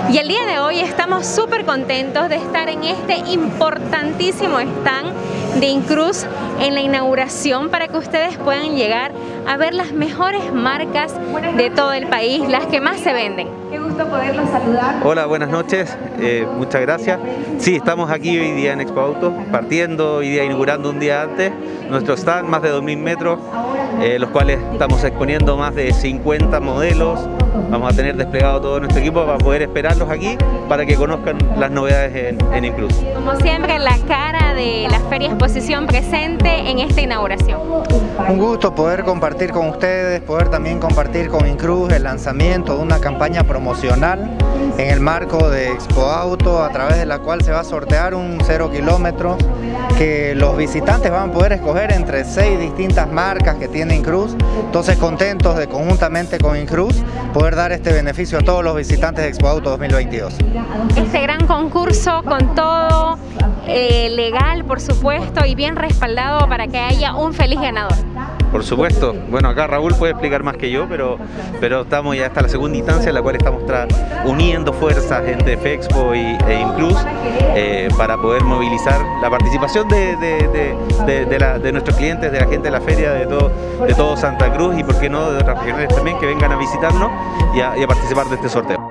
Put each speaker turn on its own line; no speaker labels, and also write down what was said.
Y el día de hoy estamos súper contentos de estar en este importantísimo stand de Incruz en la inauguración para que ustedes puedan llegar a ver las mejores marcas de todo el país, las que más se venden. Qué gusto poderlos saludar.
Hola, buenas noches, muchas gracias. Sí, estamos aquí hoy día en Expo Auto, partiendo hoy día, inaugurando un día antes nuestro stand, más de 2000 metros, los cuales estamos exponiendo más de 50 modelos. Vamos a tener desplegado todo nuestro equipo para poder esperarlos aquí para que conozcan las novedades en Incruz.
Como siempre, la cara de la Feria Exposición presente en esta inauguración.
Un gusto poder compartir con ustedes, poder también compartir con Incruz el lanzamiento de una campaña promocional en el marco de Expo Auto, a través de la cual se va a sortear un 0 kilómetros que los visitantes van a poder escoger entre 6 distintas marcas que tiene Incruz. Entonces, contentos de conjuntamente con Incruz poder dar este beneficio a todos los visitantes de Expo Auto 2022.
Este gran concurso con todo legal, por supuesto, y bien respaldado para que haya un feliz ganador.
Por supuesto, bueno, acá Raúl puede explicar más que yo, pero estamos ya hasta la segunda instancia en la cual estamos uniendo fuerzas entre FEXPO e Incruz para poder movilizar la participación de nuestros clientes, de la gente de la feria, de todo Santa Cruz y por qué no de otras regiones también que vengan a visitarnos y a participar de este sorteo.